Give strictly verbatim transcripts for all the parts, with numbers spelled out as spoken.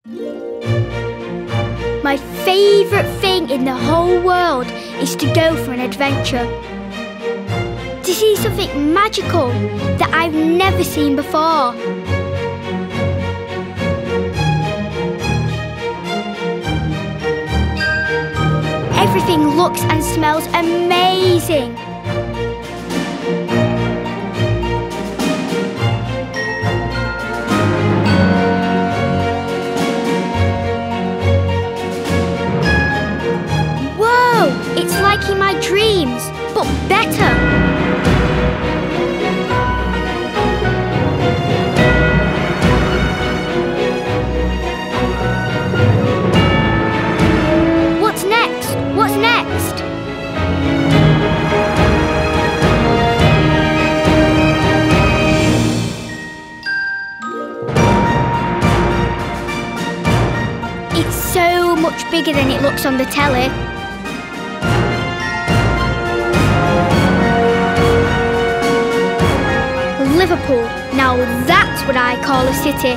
My favourite thing in the whole world is to go for an adventure. To see something magical that I've never seen before. Everything looks and smells amazing. It's like in my dreams, but better. What's next? What's next? It's so much bigger than it looks on the telly. Liverpool. Now that's what I call a city.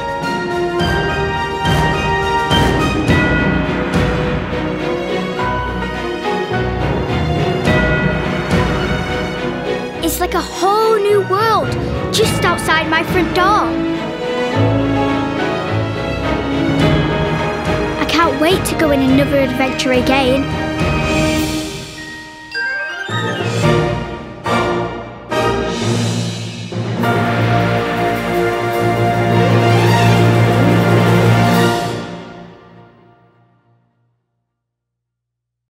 It's like a whole new world just outside my front door. I can't wait to go on another adventure again.